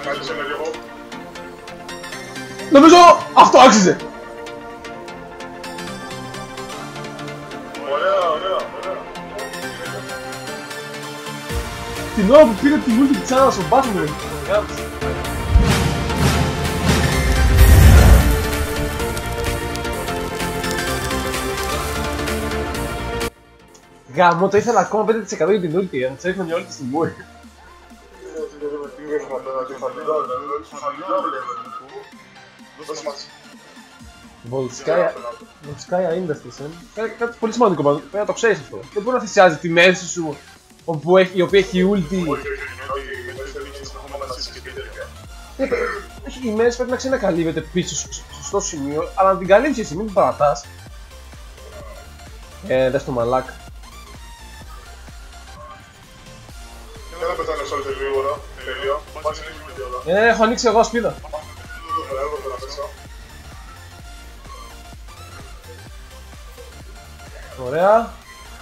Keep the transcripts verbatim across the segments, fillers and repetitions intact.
Κάτσε με λίγο. Νομίζω αυτό άξιζε. Ωραία, ωραία, ωραία. Την ώρα που πήρε τη multi της Άννας ο Μπάσον με γάμψε. Γάμο, το ήθελα ακόμα πέντε τοις εκατό για την ulti, αν τσέφωνε για όλη τη στιγμή. Volskaya Industries, ε. Κάτι πολύ σημαντικό πάντως, πρέπει να το ξέρεις αυτό. Δεν μπορεί να θυσιάζει τη μέση σου, η οποία έχει ulti. Η μέση πρέπει να ξέρει να καλύβεται πίσω στο σωστό σημείο, αλλά να την καλύψει εσύ, μην την παρατάς. Ε, δες το μαλάκα. Δεν θα πετάνε σε όλη τη γρήγορα, τελείω. Ε, έχω ανοίξει εγώ σπίδα. Ωραία.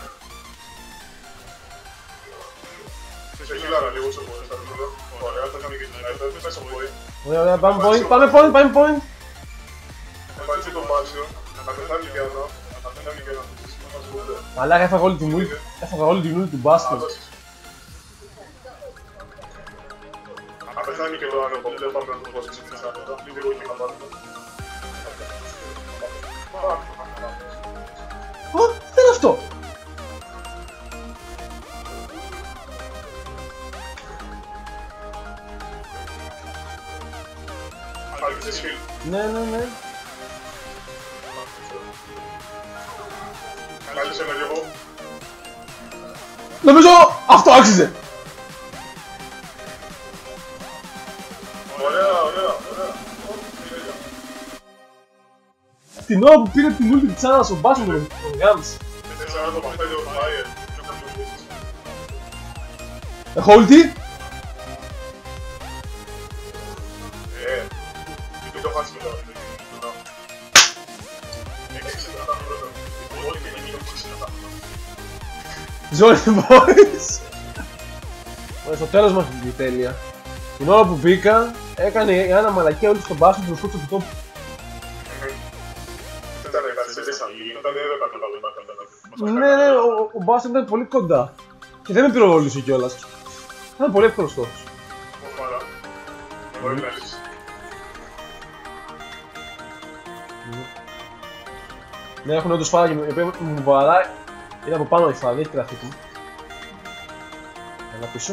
Ωραία, ωραία, πάμε point, πάμε point, πάμε point. Μαλάκα, έφαγα όλη την ult, έφαγα όλη την ult του μπάσκετ. Αν πεθάνει και το άνεμο, δεν πάμε να το πω σε λίγο και να πάρουμε. Ω, τι είναι αυτό! Ναι, ναι, ναι. Κάλυψε με λίγο. Νομίζω αυτό άξιζε! Ωραία, ωραία, ωραία. Την ώρα που πήρε την ulti της Άννας ο Μπάσον με τον γάμψε. τέσσερα το παχτέλιο του Φάιερ. Έχω ulti. Ε, μην το χάσεις μετά. Ζόρι boys! Ωραία, στο τέλος μας την τέλεια. Την ώρα που μπήκα, έκανε η Άννα μαλακία όλη στον Μπάσον και προσκότησε το τόπο. Ναι, ναι, ο, ο Μπάσον ήταν πολύ κοντά. Και δεν με πυροβολούσε κιόλας. Ήταν πολύ εύκολος στόχος. Ναι, έχουν όντως φάρα και μου βαράει. Είναι από πάνω η φάρα, δεν έχει γραφική. Ένα πίσω.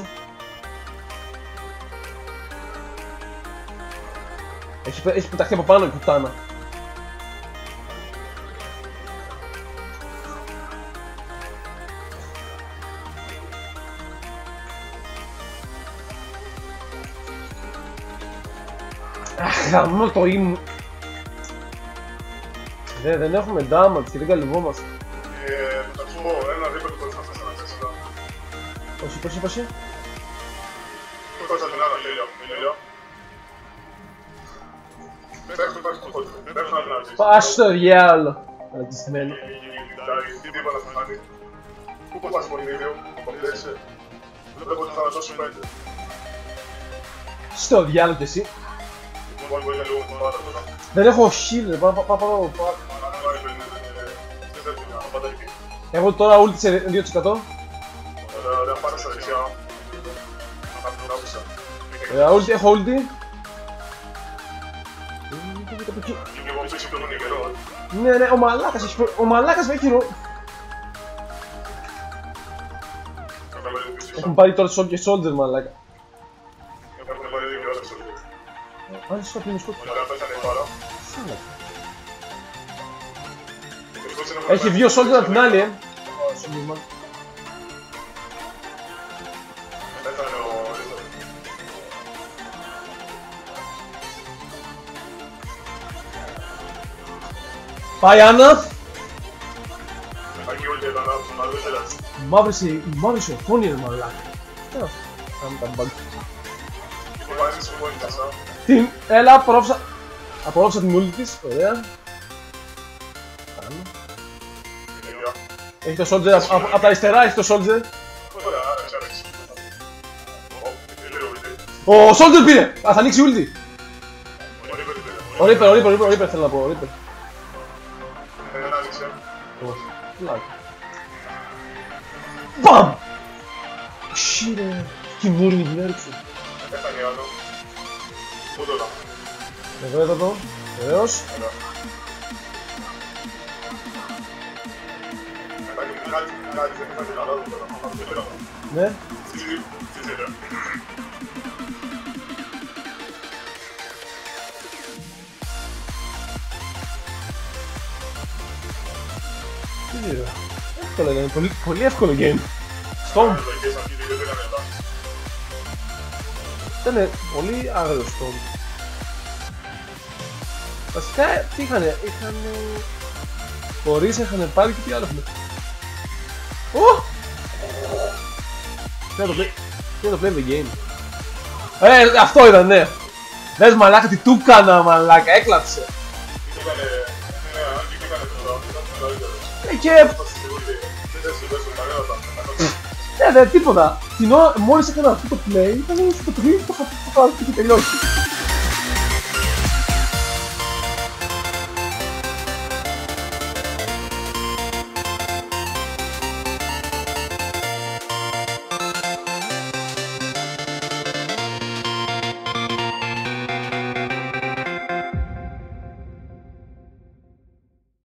Έχει, έχει πεταχθεί από πάνω η κουτάνα. Αχ, γαμώ το ήμου. Δε, δεν έχουμε damage και δεν καλυβόμαστε. Ε, θα σου πω, ένα δίπλα του κορίτσας να τέσσερα. Πόσοι, πόσοι, πόσοι. Το κορίτσας την άλλα, τέλειο, τέλειο. Πέφτουν, πέφτουν, πέφτουν να την αρχίσει. Πας στο διάολο. Αλακισμένο. Τίποτα θα φάνει. Πού πας από την ίδιο, κομπλέσαι. Βλέπω ότι θα ανασώσουν πέντε. Στο διάολο κι εσύ. Λοιπόν, μπορεί να λίγο με τον τώρα. Δεν έχω heal, πάω πάω πάω πάω. Έχω τώρα ulti σε δύο τοις εκατό. Ωραία, πάρε στα δεξιά. Ωραία, ulti, έχω ulti. Και εγώ πίσω πιο πολύ καιρό. Ναι, ναι, ο μαλάκας έχει προ... Ο μαλάκας με έχει ρο... Έχουν πάρει τώρα Soldier και Soldier μαλάκα. Έχουν πάρει δύο ώρες. Αν είσαι στο πλήνο σκότω. Ωραία, πέσανε πάρα. Έχει δύο Soldier απ' την άλλη, ε. Πάει Άννα! Μαύρησε, μαύρησε ο φόνι ρε μαλάκα. Τι είναι αυτό, κάμε τα μπαγκ. Την, έλα, απορρόφησα, απορρόφησα την ούλη της, ωραία. Κάνω. Έχει το Soldier, απ' τα αριστερά έχει το Soldier. Ο Soldier πήρε! Α, θα ανοίξει ulti! Ο Reaper, ο Reaper, ο Reaper θέλω να πω, ο Reaper. Δεν άνοιξε. Μπαμ! Σύρε! Κιμούρι την έριξε. Έφτανε άλλο. Πού το να. Εδώ είδα το, βεβαίως. Ναι. Τι είναι, εύκολο είναι, πολύ, πολύ εύκολο game. Storm. Ήταν πολύ άγριο Storm. Βασικά, τι είχανε, είχανε... Χωρίς είχανε πάρει και τι άλλο είχανε. Ω! Τι είναι το play... Τι είναι το play the game. Ε, αυτό ήταν, ναι. Δες μαλάκα, τι του κάνα μαλάκα, έκλαψε. Ε, και... Ναι, δεν τίποτα. Την ώρα, μόλις έκανα αυτό το play, ήταν στο τρίτο, το είχα πάρει και τελειώσει.